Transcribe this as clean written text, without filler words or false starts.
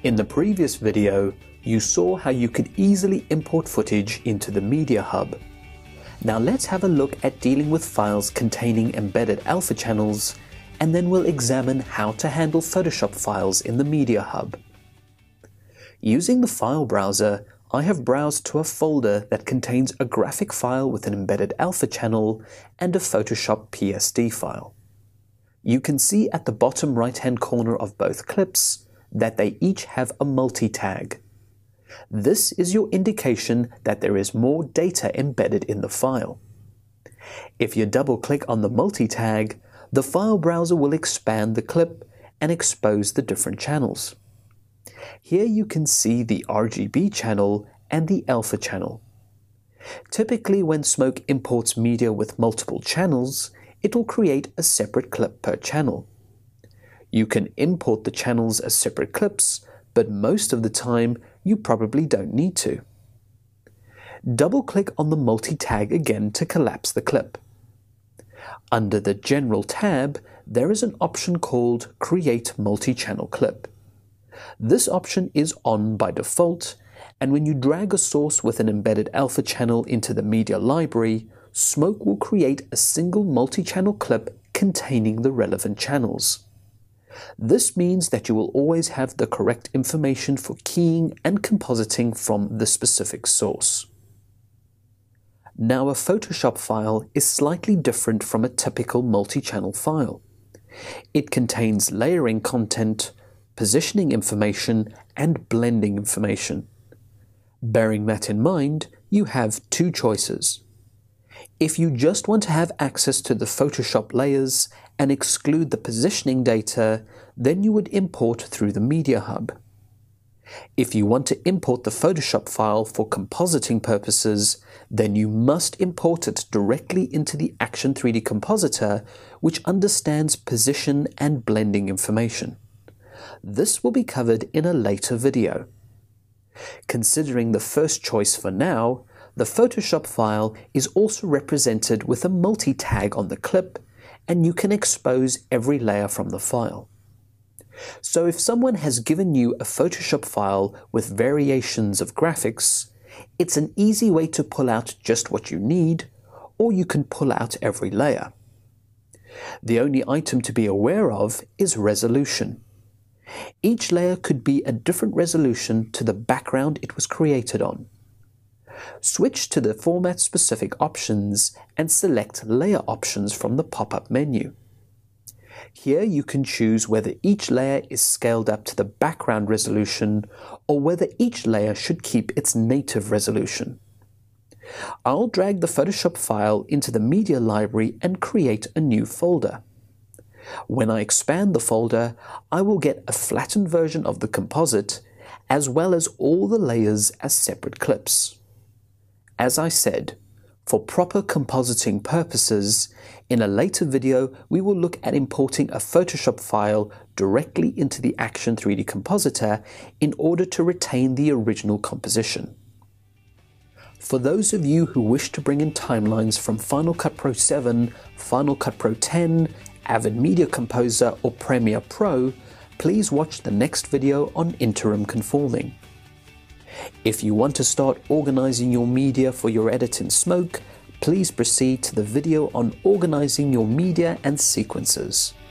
In the previous video, you saw how you could easily import footage into the MediaHub. Now let's have a look at dealing with files containing embedded alpha channels, and then we'll examine how to handle Photoshop files in the MediaHub. Using the file browser, I have browsed to a folder that contains a graphic file with an embedded alpha channel and a Photoshop PSD file. You can see at the bottom right-hand corner of both clips that they each have a multi-tag. This is your indication that there is more data embedded in the file. If you double-click on the multi-tag, the file browser will expand the clip and expose the different channels. Here you can see the RGB channel and the alpha channel. Typically, when Smoke imports media with multiple channels, it will create a separate clip per channel. You can import the channels as separate clips, but most of the time you probably don't need to. Double-click on the multi-tag again to collapse the clip. Under the General tab, there is an option called Create Multi-Channel Clip. This option is on by default, and when you drag a source with an embedded alpha channel into the media library, Smoke will create a single multi-channel clip containing the relevant channels. This means that you will always have the correct information for keying and compositing from the specific source. Now, a Photoshop file is slightly different from a typical multi-channel file. It contains layering content, positioning information, and blending information. Bearing that in mind, you have two choices. If you just want to have access to the Photoshop layers and exclude the positioning data, then you would import through the MediaHub. If you want to import the Photoshop file for compositing purposes, then you must import it directly into the Action 3D compositor, which understands position and blending information. This will be covered in a later video. Considering the first choice for now, the Photoshop file is also represented with a multi-tag on the clip, and you can expose every layer from the file. So if someone has given you a Photoshop file with variations of graphics, it's an easy way to pull out just what you need, or you can pull out every layer. The only item to be aware of is resolution. Each layer could be a different resolution to the background it was created on. Switch to the format-specific options and select Layer Options from the pop-up menu. Here you can choose whether each layer is scaled up to the background resolution or whether each layer should keep its native resolution. I'll drag the Photoshop file into the media library and create a new folder. When I expand the folder, I will get a flattened version of the composite, as well as all the layers as separate clips. As I said, for proper compositing purposes, in a later video we will look at importing a Photoshop file directly into the Action 3D compositor in order to retain the original composition. For those of you who wish to bring in timelines from Final Cut Pro 7, Final Cut Pro 10, Avid Media Composer or Premiere Pro, please watch the next video on interim conforming. If you want to start organizing your media for your edit in Smoke, please proceed to the video on organizing your media and sequences.